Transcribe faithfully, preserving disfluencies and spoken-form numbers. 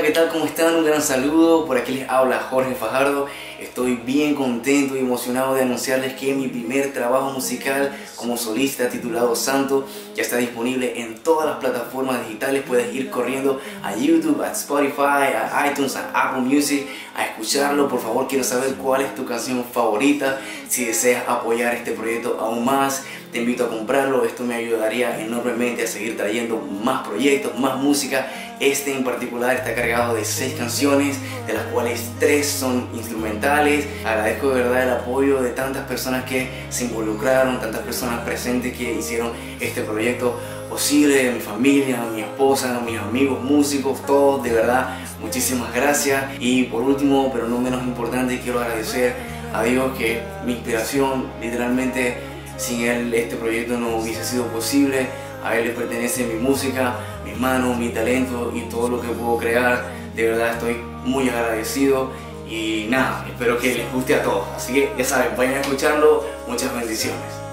¿qué tal? ¿Cómo están? Un gran saludo. Por aquí les habla Jorge Fajardo. Estoy bien contento y emocionado de anunciarles que mi primer trabajo musical como solista titulado Santo ya está disponible en todas las plataformas digitales. Puedes ir corriendo a YouTube, a Spotify, a iTunes, a Apple Music a escucharlo. Por favor, quiero saber cuál es tu canción favorita. Si deseas apoyar este proyecto aún más, te invito a comprarlo. Esto me ayudaría enormemente a seguir trayendo más proyectos, más música. Este en particular está cargado de seis canciones, de las cuales tres son instrumentales. Agradezco de verdad el apoyo de tantas personas que se involucraron, tantas personas presentes que hicieron este proyecto posible, mi familia, mi esposa, mis amigos músicos, todos, de verdad, muchísimas gracias. Y por último, pero no menos importante, quiero agradecer a Dios, que mi inspiración, literalmente, sin Él este proyecto no hubiese sido posible. A Él le pertenece mi música, mis manos, mi talento y todo lo que puedo crear. De verdad estoy muy agradecido y nada, espero que les guste a todos. Así que ya saben, vayan a escucharlo. Muchas bendiciones.